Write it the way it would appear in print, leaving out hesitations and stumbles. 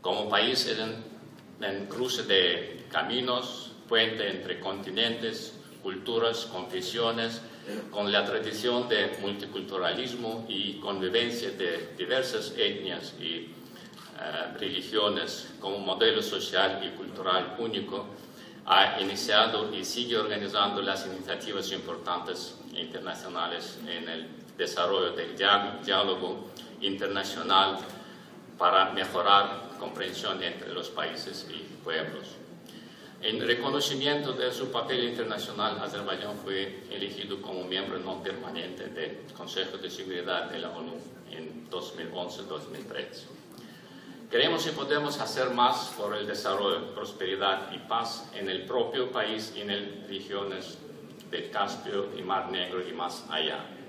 Como país en cruce de caminos, puente entre continentes, culturas, confesiones, con la tradición de multiculturalismo y convivencia de diversas etnias y religiones como modelo social y cultural único, ha iniciado y sigue organizando las iniciativas importantes internacionales en el desarrollo del diálogo internacional para mejorar la comprensión entre los países y pueblos. En reconocimiento de su papel internacional, Azerbaiyán fue elegido como miembro no permanente del Consejo de Seguridad de la ONU en 2011-2013. Creemos que podemos hacer más por el desarrollo, prosperidad y paz en el propio país y en las regiones del Caspio y Mar Negro y más allá.